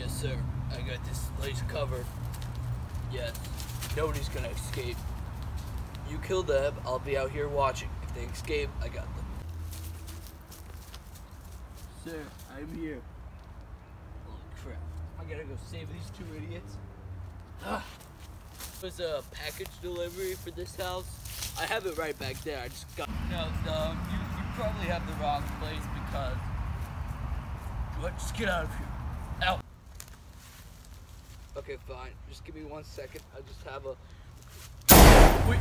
Yes, sir. I got this place covered. Yes. Nobody's gonna escape. You kill them, I'll be out here watching. If they escape, I got them. Sir, I'm here. Holy crap. I gotta go save these two idiots. There's a package delivery for this house. I have it right back there. I just got... No, you probably have the wrong place because... What? Just get out of here. Out. Okay, fine. Just give me 1 second. I just have a... Wait.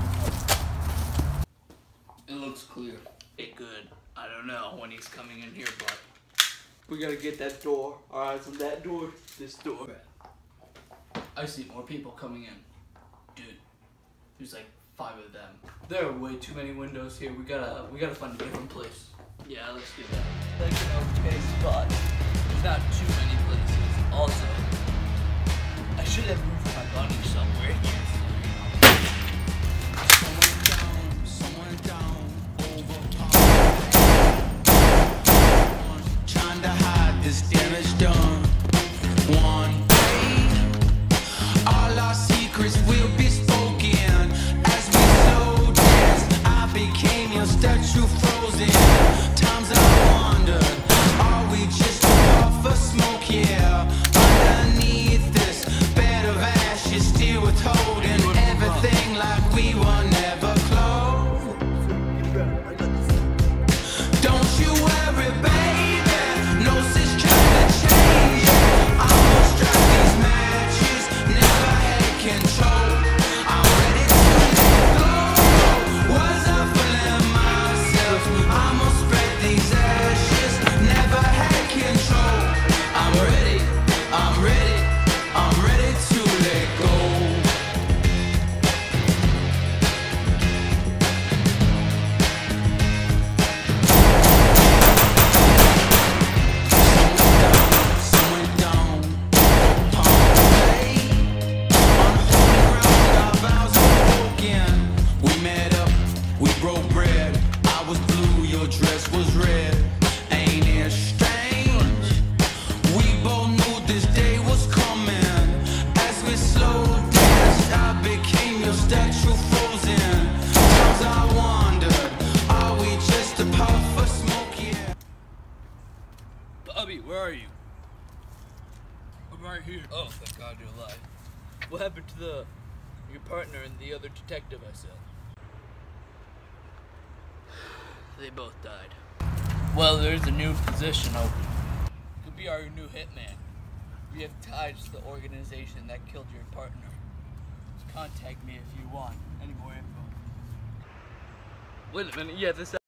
It looks clear. Hey, good. I don't know when he's coming in here, but... We gotta get that door. Our eyes on that door. This door. I see more people coming in. Dude, there's like 5 of them. There are way too many windows here. We gotta find a different place. Yeah, let's do that. Like an okay spot. There's not too many places. Also, I should have moved my bunny somewhere here. Someone down, trying to hide this damage done. One day, all our secrets will be spoken. As we slow dance, I became your statue frozen. Times I wondered, are we just a puff of smoke? Yeah, underneath this bed of ashes, still withholding everything like we were never close. Don't you worry, baby, no sis trying to change. I won't strike these matches, never had control. I'm ready to let go. Was I fooling myself? I'ma spread these ashes, never had control. I'm ready, I'm ready, I'm ready to let go. Someone down, palm unholy ground, our vows were broken. We met up, we broke bread. I was blue, your dress was red. Ain't it strange? We both knew this day was coming. As we slow danced, I became your statue frozen. Times I wondered, are we just a puff of smoke? Yeah. Bobby, where are you? I'm right here. Oh, thank God you're alive. What happened to your partner and the other detective I said? They both died. Well, there's a new position open. Could be our new hitman. We have ties to the organization that killed your partner. Contact me if you want any more info. Wait a minute, yeah, this